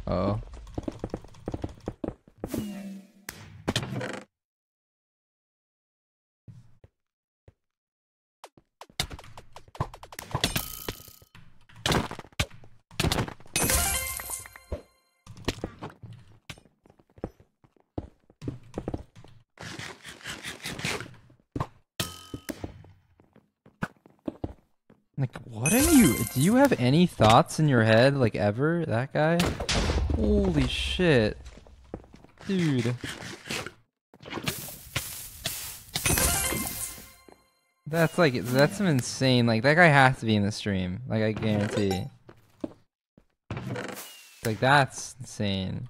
Oh. Like, what are you? Do you have any thoughts in your head, like, ever? That guy? Holy shit. Dude. That's some insane. Like, that guy has to be in the stream. Like, I guarantee. Like, that's insane.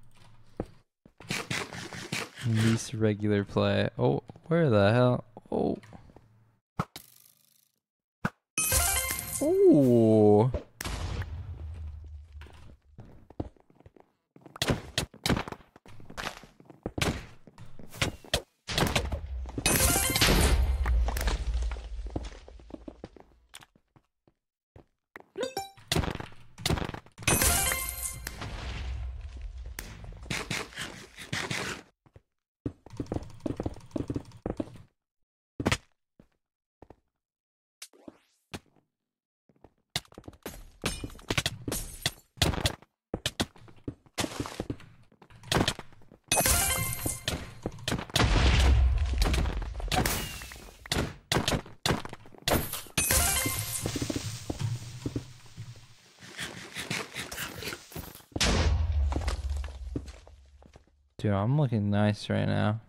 Least regular play. Oh, where the hell? Oh. Ooh. Dude, I'm looking nice right now.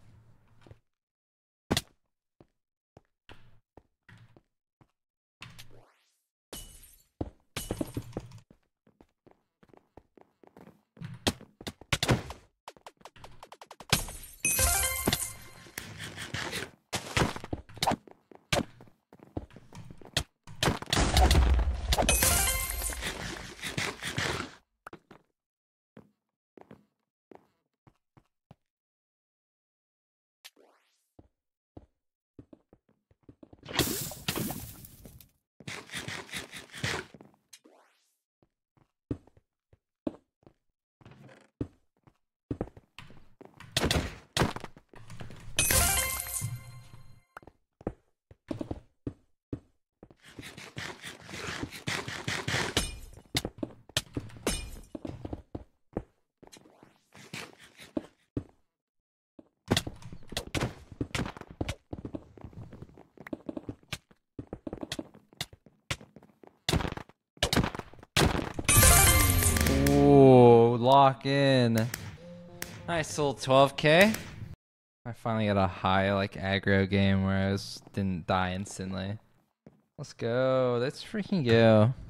Ooh, lock in. Nice little 12K. I finally got a high like aggro game where didn't die instantly. Let's go. Let's freaking go.